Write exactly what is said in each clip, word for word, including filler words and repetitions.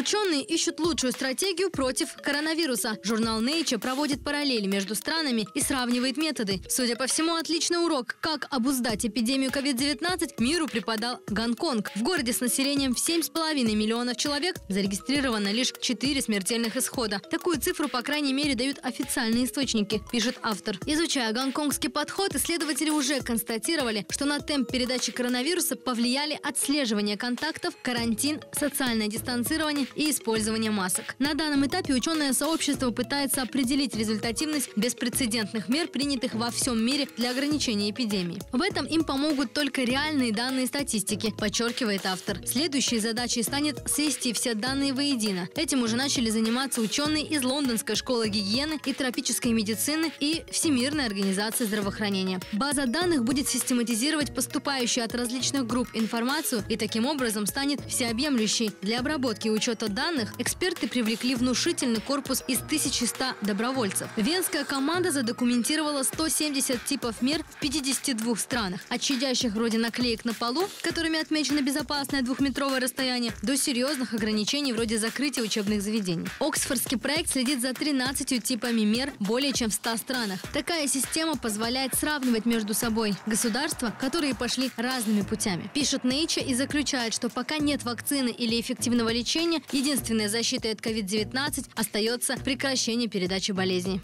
Ученые ищут лучшую стратегию против коронавируса. Журнал Nature проводит параллели между странами и сравнивает методы. Судя по всему, отличный урок, как обуздать эпидемию ковид девятнадцать, миру преподал Гонконг. В городе с населением в семь с половиной миллионов человек зарегистрировано лишь четыре смертельных исхода. Такую цифру, по крайней мере, дают официальные источники, пишет автор. Изучая гонконгский подход, исследователи уже констатировали, что на темп передачи коронавируса повлияли отслеживание контактов, карантин, социальное дистанцирование и использование масок. На данном этапе ученое сообщество пытается определить результативность беспрецедентных мер, принятых во всем мире для ограничения эпидемии. В этом им помогут только реальные данные статистики, подчеркивает автор. Следующей задачей станет свести все данные воедино. Этим уже начали заниматься ученые из Лондонской школы гигиены и тропической медицины и Всемирной организации здравоохранения. База данных будет систематизировать поступающую от различных групп информацию и таким образом станет всеобъемлющей. Для обработки и учета данных эксперты привлекли внушительный корпус из тысячи ста добровольцев. Венская команда задокументировала сто семьдесят типов мер в пятидесяти двух странах. От щадящих вроде наклеек на полу, которыми отмечено безопасное двухметровое расстояние, до серьезных ограничений вроде закрытия учебных заведений. Оксфордский проект следит за тринадцатью типами мер более чем в ста странах. Такая система позволяет сравнивать между собой государства, которые пошли разными путями. Пишет Nature и заключает, что пока нет вакцины или эффективного лечения, единственной защитой от ковид девятнадцать остается прекращение передачи болезни.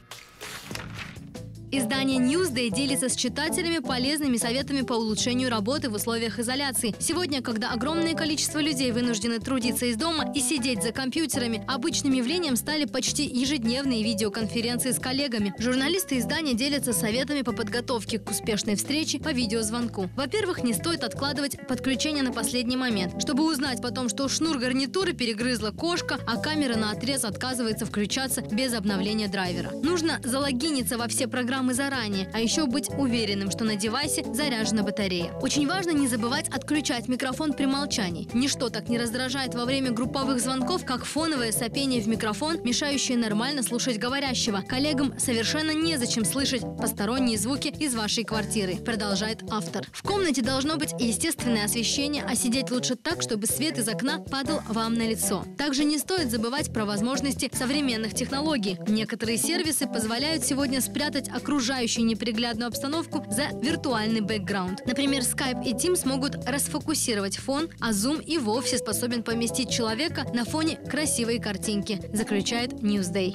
Издание Newsday делится с читателями полезными советами по улучшению работы в условиях изоляции. Сегодня, когда огромное количество людей вынуждены трудиться из дома и сидеть за компьютерами, обычным явлением стали почти ежедневные видеоконференции с коллегами. Журналисты издания делятся советами по подготовке к успешной встрече по видеозвонку. Во-первых, не стоит откладывать подключение на последний момент. Чтобы узнать потом, что шнур гарнитуры перегрызла кошка, а камера наотрез отказывается включаться без обновления драйвера. Нужно залогиниться во все программы заранее, а еще быть уверенным, что на девайсе заряжена батарея. Очень важно не забывать отключать микрофон при молчании. Ничто так не раздражает во время групповых звонков, как фоновое сопение в микрофон, мешающее нормально слушать говорящего. Коллегам совершенно незачем слышать посторонние звуки из вашей квартиры, продолжает автор. В комнате должно быть естественное освещение, а сидеть лучше так, чтобы свет из окна падал вам на лицо. Также не стоит забывать про возможности современных технологий. Некоторые сервисы позволяют сегодня спрятать окружающую окружающую неприглядную обстановку за виртуальный бэкграунд. Например, Skype и Teams могут расфокусировать фон, а Zoom и вовсе способен поместить человека на фоне красивой картинки, заключает Newsday.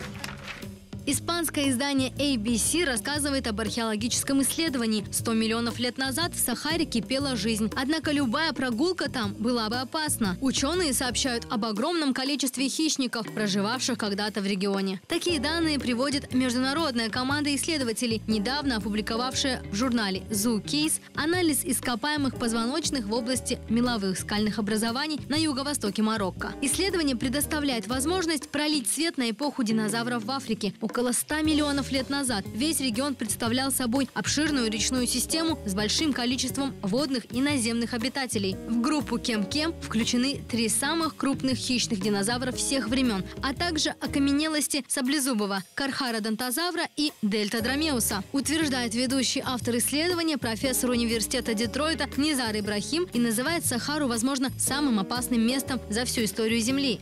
Испанское издание эй би си рассказывает об археологическом исследовании. сто миллионов лет назад в Сахаре кипела жизнь. Однако любая прогулка там была бы опасна. Ученые сообщают об огромном количестве хищников, проживавших когда-то в регионе. Такие данные приводит международная команда исследователей, недавно опубликовавшая в журнале Zookeys анализ ископаемых позвоночных в области меловых скальных образований на юго-востоке Марокко. Исследование предоставляет возможность пролить свет на эпоху динозавров в Африке. Около ста миллионов лет назад весь регион представлял собой обширную речную систему с большим количеством водных и наземных обитателей. В группу Кем-Кем включены три самых крупных хищных динозавра всех времен, а также окаменелости саблезубого кархародонтозавра и дельтадромеуса, утверждает ведущий автор исследования, профессор университета Детройта Низар Ибрахим, и называет Сахару, возможно, самым опасным местом за всю историю Земли.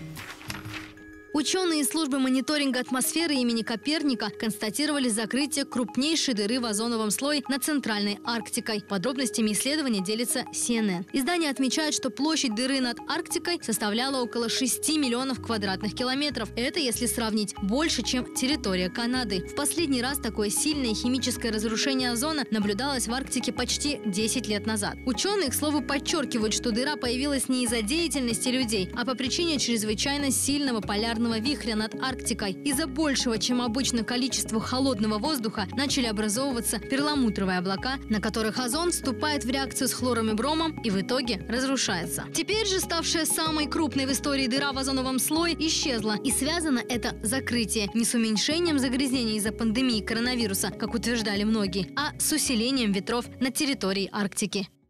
Ученые из службы мониторинга атмосферы имени Коперника констатировали закрытие крупнейшей дыры в озоновом слое над Центральной Арктикой. Подробностями исследования делится си эн эн. Издание отмечает, что площадь дыры над Арктикой составляла около шести миллионов квадратных километров. Это, если сравнить, больше, чем территория Канады. В последний раз такое сильное химическое разрушение озона наблюдалось в Арктике почти десять лет назад. Ученые, к слову, подчеркивают, что дыра появилась не из-за деятельности людей, а по причине чрезвычайно сильного полярного вихря над Арктикой. Из-за большего, чем обычно, количества холодного воздуха начали образовываться перламутровые облака, на которых озон вступает в реакцию с хлором и бромом и в итоге разрушается. Теперь же ставшая самой крупной в истории дыра в озоновом слое исчезла. И связано это закрытие не с уменьшением загрязнений из-за пандемии коронавируса, как утверждали многие, а с усилением ветров на территории Арктики.